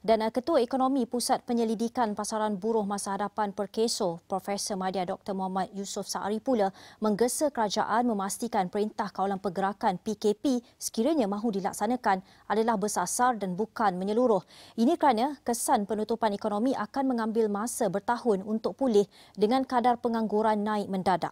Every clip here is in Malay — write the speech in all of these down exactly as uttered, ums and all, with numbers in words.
Dan uh, Ketua Ekonomi Pusat Penyelidikan Pasaran Buruh Masa Hadapan Perkeso, Profesor Madya Doktor Muhammad Yusof Saari pula menggesa kerajaan memastikan Perintah Kawalan Pergerakan P K P sekiranya mahu dilaksanakan adalah bersasar dan bukan menyeluruh. Ini kerana kesan penutupan ekonomi akan mengambil masa bertahun untuk pulih dengan kadar pengangguran naik mendadak.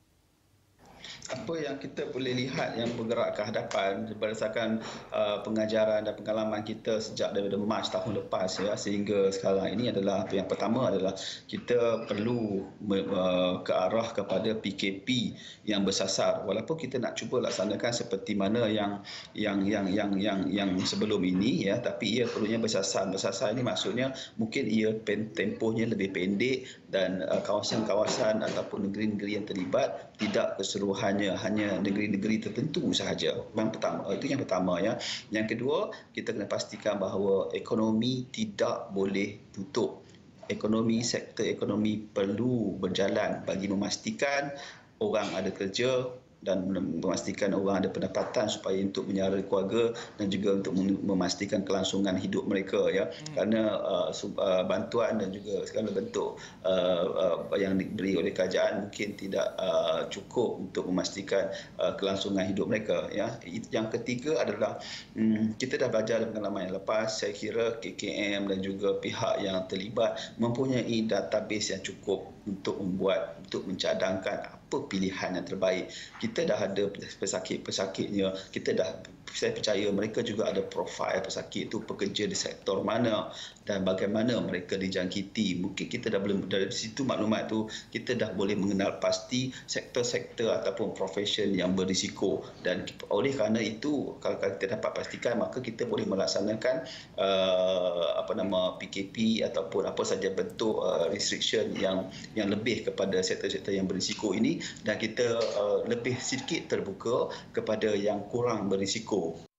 Apa yang kita boleh lihat yang bergerak ke hadapan berdasarkan uh, pengajaran dan pengalaman kita sejak daripada Mac tahun lepas ya sehingga sekarang ini adalah yang pertama adalah kita perlu uh, ke arah kepada P K P yang bersasar, walaupun kita nak cuba laksanakan seperti mana yang yang yang yang yang yang sebelum ini ya, tapi ia perlunya bersasar. Bersasar ini maksudnya mungkin ia tempohnya lebih pendek dan uh, kawasan-kawasan ataupun negeri-negeri yang terlibat tidak keseluruhannya hanya negeri-negeri tertentu sahaja. Yang pertama, itu yang pertama ya. Yang kedua, kita kena pastikan bahawa ekonomi tidak boleh tutup. Ekonomi, sektor ekonomi perlu berjalan bagi memastikan orang ada kerja dan memastikan orang ada pendapatan supaya untuk menyara keluarga dan juga untuk memastikan kelangsungan hidup mereka ya. Hmm. Kerana uh, uh, bantuan dan juga segala bentuk uh, uh, yang diberi oleh kerajaan mungkin tidak uh, cukup untuk memastikan uh, kelangsungan hidup mereka ya. Yang ketiga adalah um, kita dah belajar dalam pengalaman yang lepas, saya kira K K M dan juga pihak yang terlibat mempunyai database yang cukup untuk membuat untuk mencadangkan apa pilihan yang terbaik. Kita dah ada pesakit-pesakitnya, kita dah, saya percaya mereka juga ada profil pesakit itu pekerja di sektor mana dan bagaimana mereka dijangkiti. Mungkin kita dah boleh dari situ maklumat tu kita dah boleh mengenal pasti sektor-sektor ataupun profesion yang berisiko, dan oleh kerana itu kalau kita dapat pastikan maka kita boleh melaksanakan uh, apa nama P K P ataupun apa saja bentuk uh, restriction yang yang lebih kepada sektor-sektor yang berisiko ini, dan kita uh, lebih sedikit terbuka kepada yang kurang berisiko.